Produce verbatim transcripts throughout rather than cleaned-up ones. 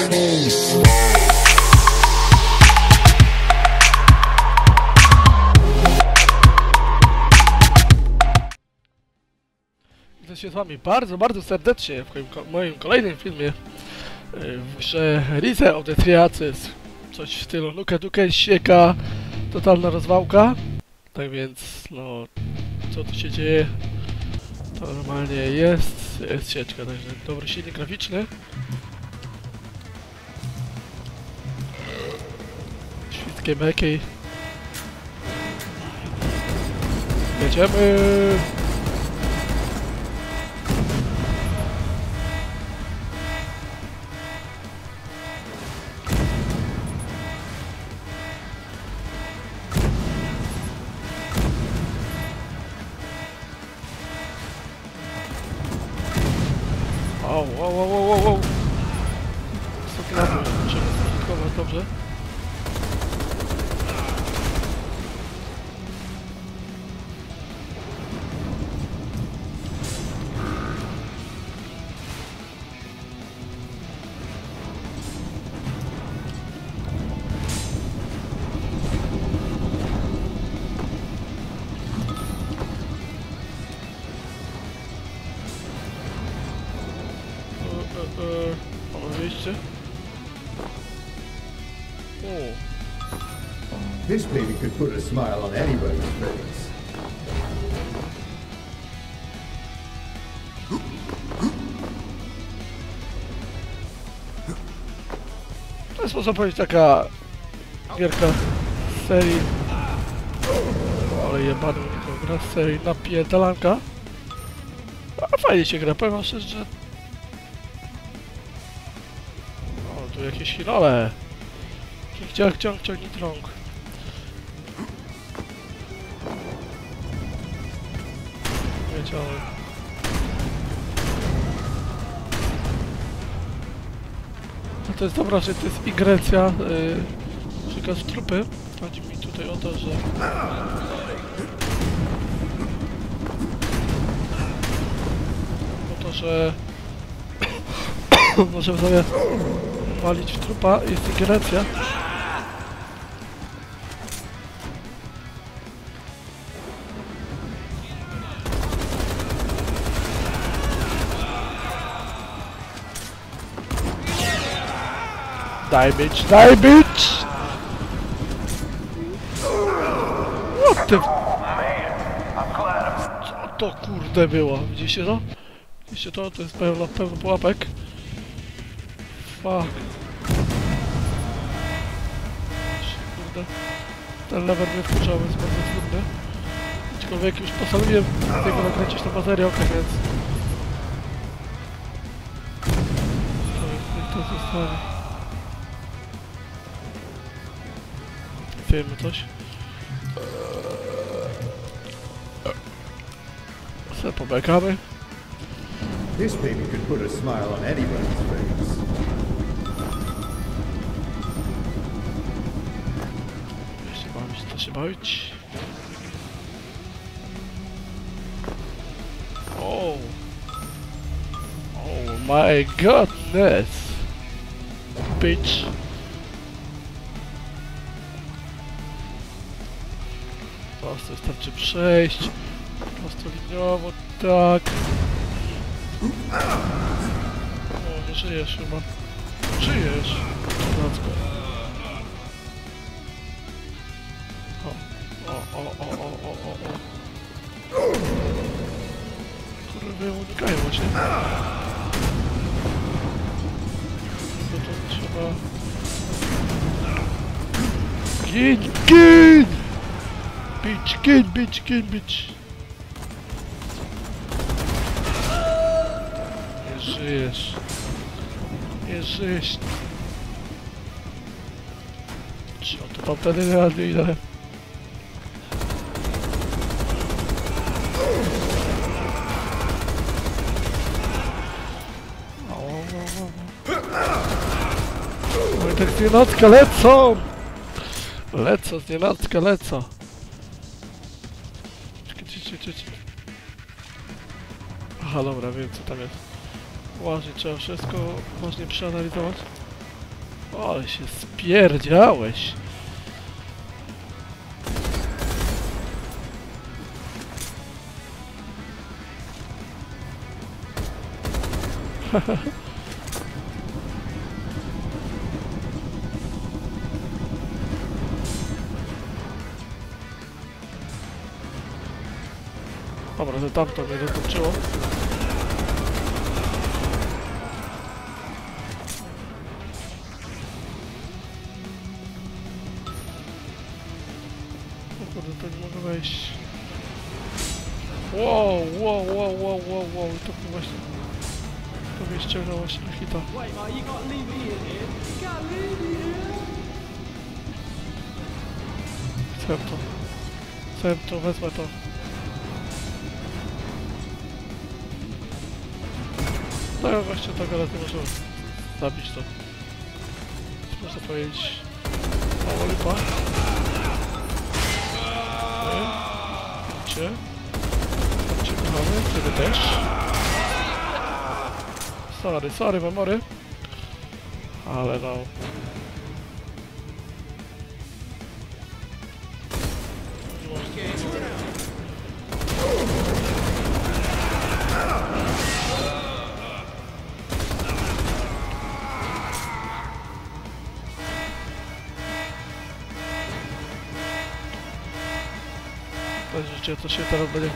Witam się z wami bardzo, bardzo serdecznie w moim kolejnym filmie w grze Rise of the Three Aces. Coś w stylu Nuke Duke, sieka, totalna rozwałka. Tak więc, no, co tu się dzieje? To normalnie jest, jest sieczka, także dobry silnik graficzny. Świeckie meki. Jedziemy! Wow, wow, wow, wow, wow. Wysokie lato, musimy spożytkować dobrze. Eee, mamy wyjście. O. This baby could put a smile on anybody's face. To jest, można powiedzieć, taka gierka z serii, ale jebany mi to gra z serii napierdalanka. A fajnie się gra, powiem wam szczerze, że tu jakieś chwilole. Ciąg, ciąg, ciągnij trąg. Wiedziałem. No to jest dobra, że to jest igrecja. Yy, przekaz trupy. Chodzi mi tutaj o to, że... O to, że... Możemy sobie walić w trupa, jest ingerencja. Daj bitch, daj bitch! What the... Co to kurde było? Widzicie to? Widzicie to? To jest pełno, pełno pułapek. Fuck. Kurde. Ten level mnie wkurzał, jest bardzo trudny. Aczkolwiek już postanowiłem z niego nakręcić na materiał, tak więc... To jest, niech to zostanie. Wiemy coś. Se pobekamy. This baby could put a smile on anybody's face. Jeszcze bawić, to się bawić. Oh. Oh my goodness. Bitch. Prosto wystarczy przejść. Prosto liniowo, tak. O, nie żyjesz chyba. Żyjesz. Zacko. O, o, o, o, o, o, o. Kurwa, unikają właśnie. To to trzeba... Gin, gin! Bitch, gin, bitch, gin, bitch! Nie żyjesz. Nie żyjesz. Co to tam wtedy radę ile? Oj, tak znienacka lecą! Lecą, znienacka lecą. Czekaj, czekaj, czekaj. Aha, dobra, wiem co tam jest. Uważnie, trzeba wszystko uważnie przeanalizować. Ale się spierdziałeś. Dobra, że tamto mnie dotoczyło. O kurde, to nie mogę wejść. Wow, wow, wow, wow, wow, wow, to mnie właśnie... To mnie ściągnęło właśnie na hita. Wait, mate, you gotta leave me in here. You gotta leave me here. Chcę to. Chcę to, wezmę to. No ja właśnie tak, ale nie możemy zabić to. Można powiedzieć... Mało lipa. Okej. Idźcie. Chodźcie, kochamy. Ciebie też. Sorry, sorry, memory. Ale no... Życie, co się teraz będzie...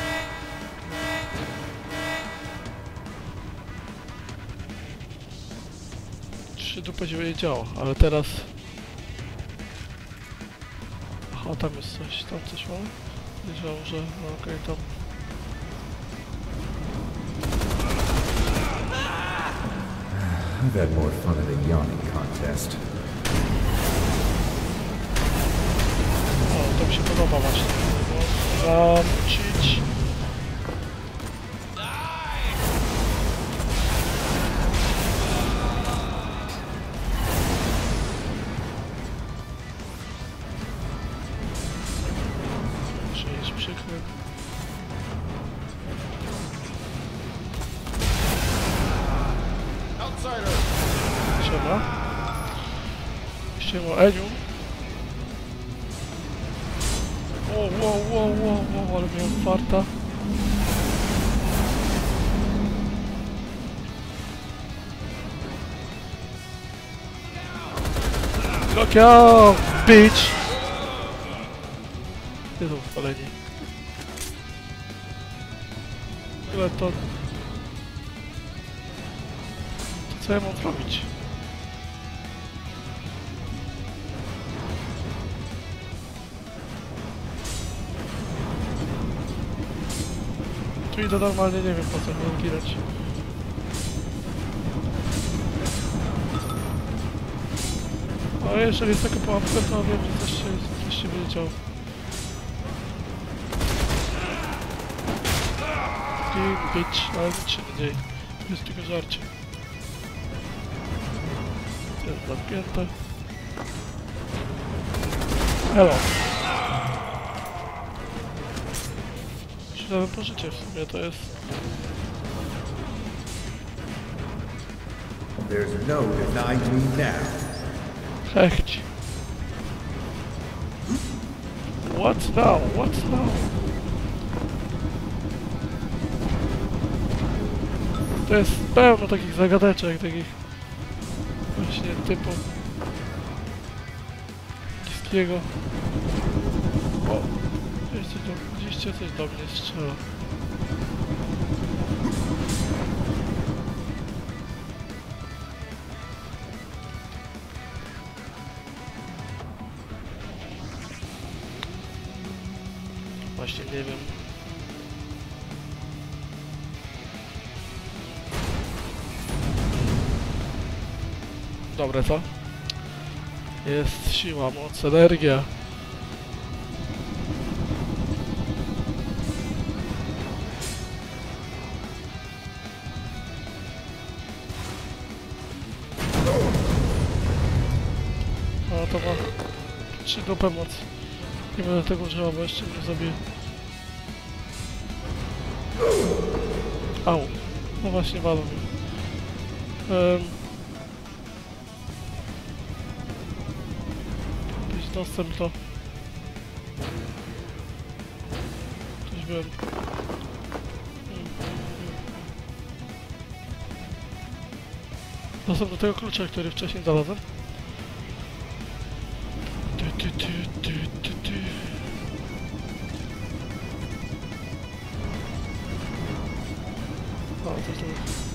Trzy dupy się będzie działo, ale teraz... Aha, tam jest coś, tam coś mamy? Wiedziałem, że... No okej, okay, tam... I've had more fun at a yawning contest. O, to mi się podoba właśnie. Zamcić. Muszę iść przykry. Siema. Siema, Eniu. Wow, wow, wow, wow, wow, ale miałem farta. Look out, bitch! Gdzie są spaleni? Tyle to... To co ja mam zrobić? Tu idę normalnie, nie wiem po co mam girać. A jeżeli jest taka pułapka, to wiem, że coś się, coś się będzie działo. Gin, bitch, ale nic się nie dzieje. To jest tylko żarcie. Jest zamknięte. Hello. Przydałem po życie w sumie, to jest... There's no denying me now. Hecht. What now? What now? To jest pełno takich zagadeczek, takich właśnie typu bliskiego. O, gdzieś coś do, gdzieś coś do mnie strzela. Właśnie nie wiem. Dobre, co? Jest siła, moc, energia. A to ma trzy dupę moc. Nie będę tego używał, bo jeszcze mnie zabije. Au. No właśnie, walą mnie. Um. dostęp do... Coś byłem... Dostęp do tego klucza, który wcześniej znalazłem. Ty, ty, ty, ty, ty, ty. O, to tu.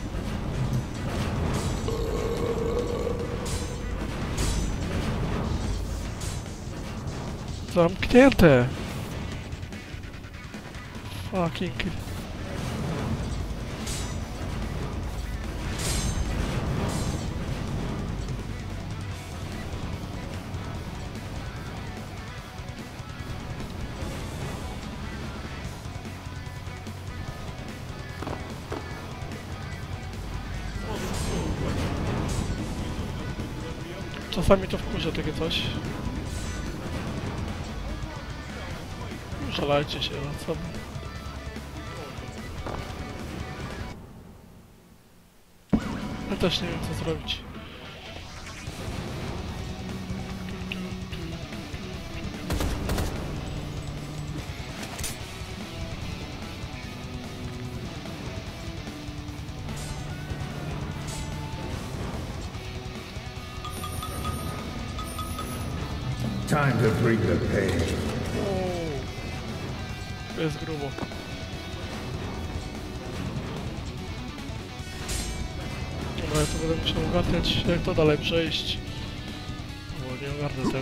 Zamknięte! Fucking... Czasami to wkurza takie coś. Szalajcie się nad sobą. Ja też nie wiem co zrobić. Time to bring the pain. Uuu. To jest grubo. Dobra, ja to będę musiał ogarniać, jak to dalej przejść. Bo nie ogarnę tego.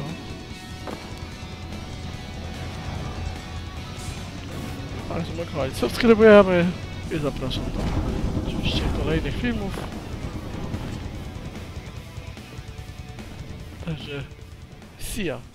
Ale to kochani, subskrybujemy i zapraszam do oczywiście kolejnych filmów. Także see ya.